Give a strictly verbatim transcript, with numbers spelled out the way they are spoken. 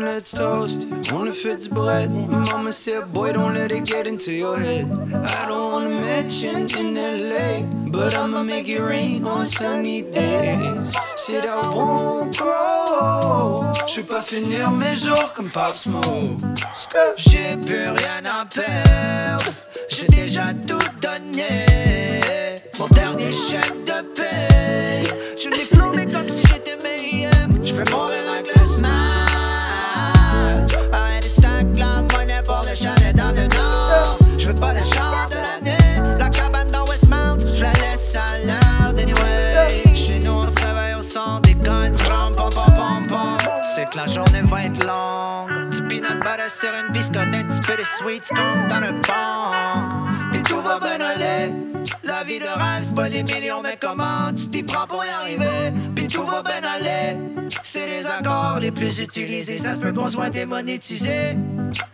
let's toast it. Wanna fit the bread. Mama said, boy, don't let it get into your head. I don't wanna mention in L A, but I'ma make it rain on sunny days. Said I won't grow. Je vais pas finir mes jours comme Pop Smoke. J'ai plus rien à perdre, j'ai déjà tout donné. Mon dernier chèque de paye, je l'ai flambé comme si j'étais meilleur. Je vais mourir avec le smile. Arrête de stack la monnaie pour le chalet dans le nord. Je veux pas le char de l'année, la cabane dans Westmount, je la laisse à l'heure anyway. Chez nous on se réveille au son des guns, pom pom pom pom pom. Tu sais que la journée va être longue. Du peanut butter sur une biscotte, un petit peu de sweet scone dans le bon. Puis tout va bien aller. La vie de rêve, c'est pas les millions, mais comment tu t'y prends pour y arriver? Puis tout va bien aller. C'est les accords les plus utilisés, ça se peut qu'on soit démonétisé.